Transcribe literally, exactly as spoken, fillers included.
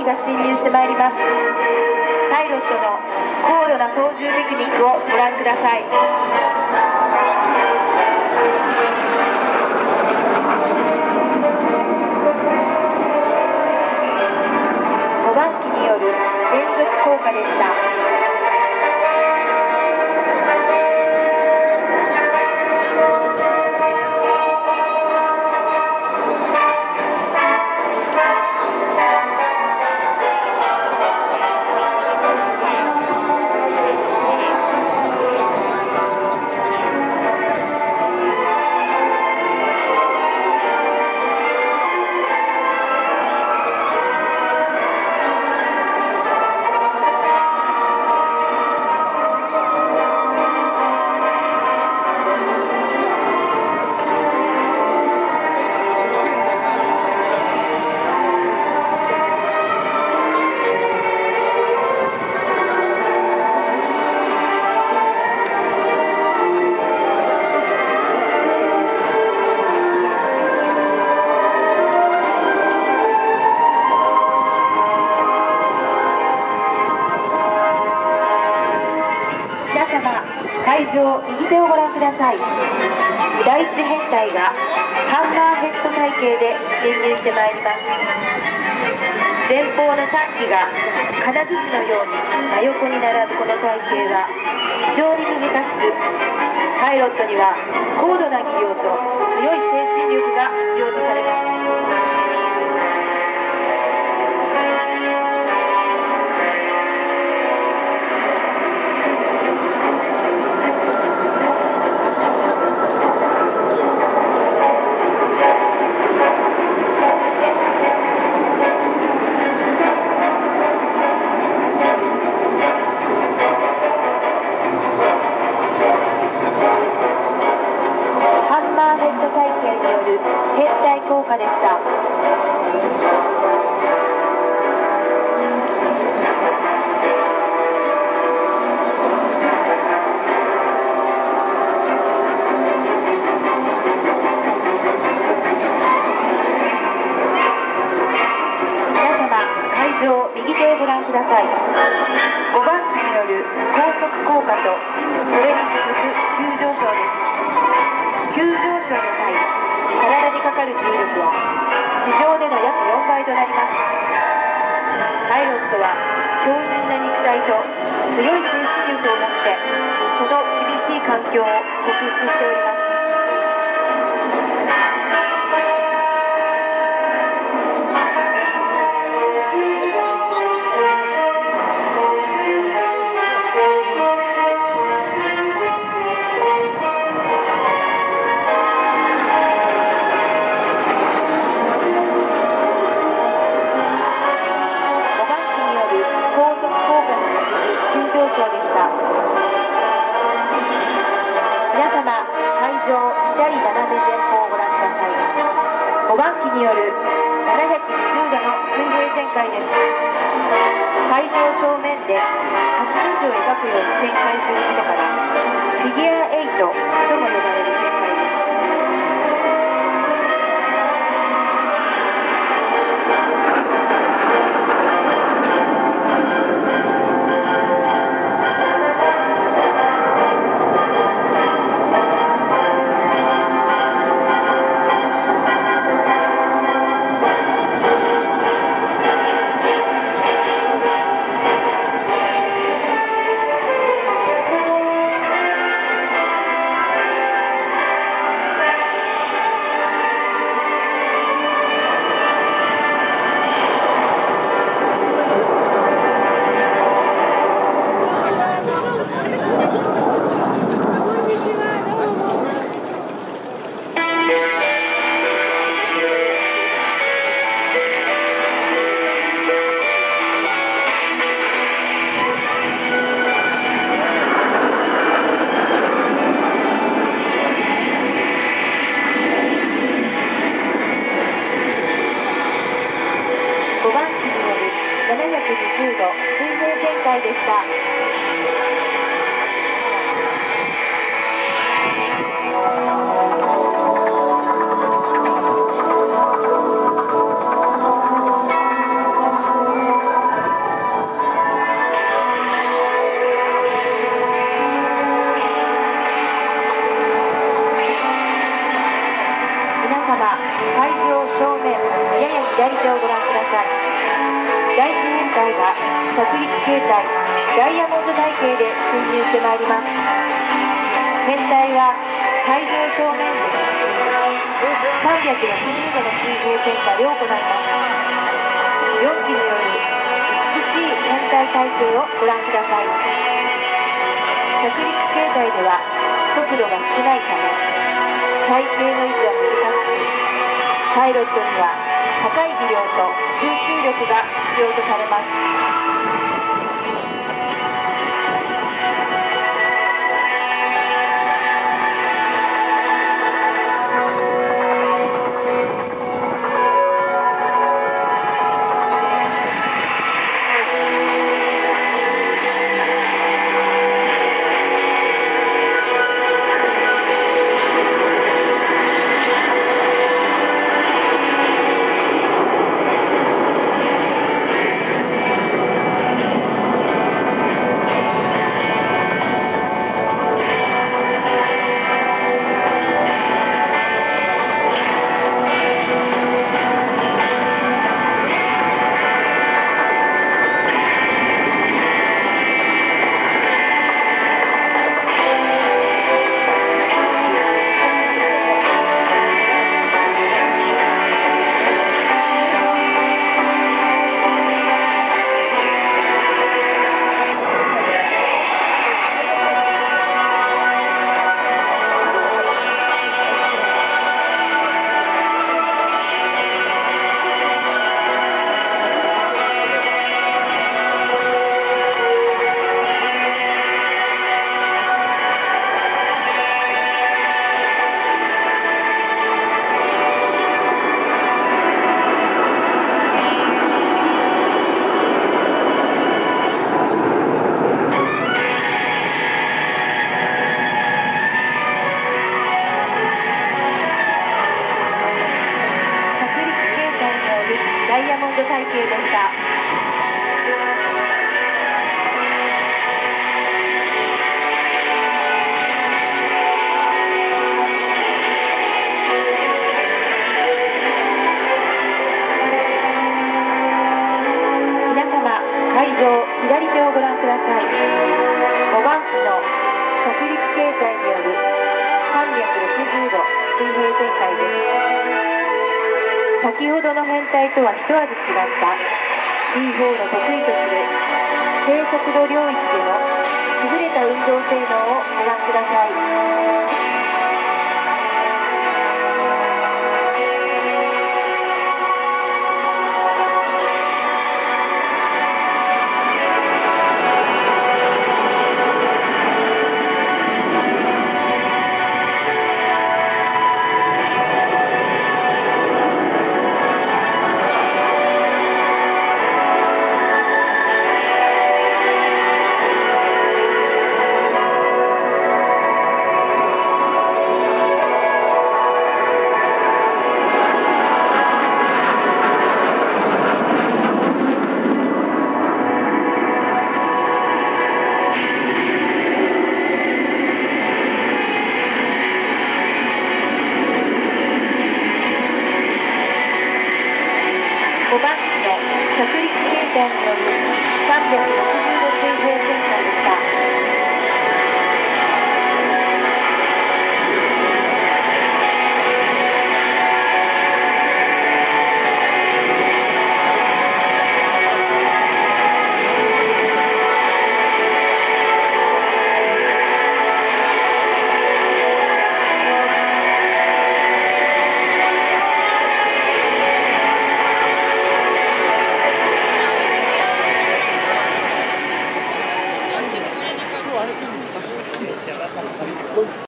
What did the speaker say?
機が進入してまいります。パイロットの高度な操縦テクニックをご覧ください。ごばん機による連続降下でした。会場右手をご覧ください。だいいち編隊がハンマーヘッド体系で進入してまいります。前方のさん機が金槌のように真横に並ぶこの体系は非常に難しく、パイロットには高度な技量と強い精神力が必要とされます。編隊降下でした。皆様、会場右手をご覧ください。ごばん機による高速降下とそれに続く急上昇です。急上昇の際、体にかかる重力は地上での約よんばいとなります。パイロットは強靭な肉体と強い精神力を持ってその厳しい環境を克服しております。皆様、会場左斜め前方をご覧ください。ごばん機によるななひゃくにじゅうどの水平旋回です。会場正面ではちの字を描くように旋回することから、フィギュアエイトとも呼ばれる旋回です。 会場正面やや左手をご覧ください。第一編隊が着陸形態ダイヤモンド体系で進入してまいります。編隊は会場正面でさんびゃくろくじゅうどの水平旋回を行います。よん機による美しい編隊体系をご覧ください。着陸形態では速度が少ないため体勢の維持は難しく、パイロットには高い技量と集中力が必要とされます。ダイヤモンド体系でした。皆様、会場左手をご覧ください。ごばん機の着陸形態によるさんびゃくろくじゅうど水平旋回です。先ほどの編隊とは一味違った シーフォー の得意とする低速度領域での優れた運動性能をご覧ください。ごばん機の着陸形態によるさんびゃく